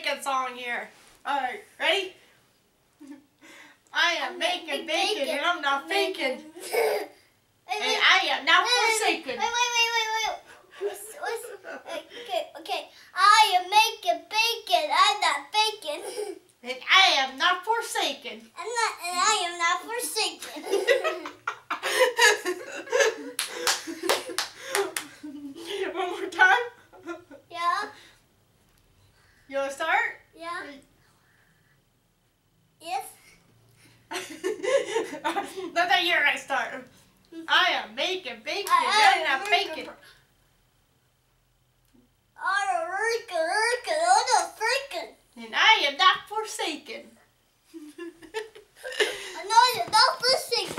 bacon song here. Alright, ready? I am making bacon and I'm not faking. And I am not forsaken. Wait. Okay. I am making bacon. I'm not faking. And I am not forsaken. And I am not forsaken. One more time? Yeah? You want to start? Yeah? Yes? That's you're going to start. I am making bacon and I'm not faking. I'm not faking. And I am not forsaken. I know you're not forsaken.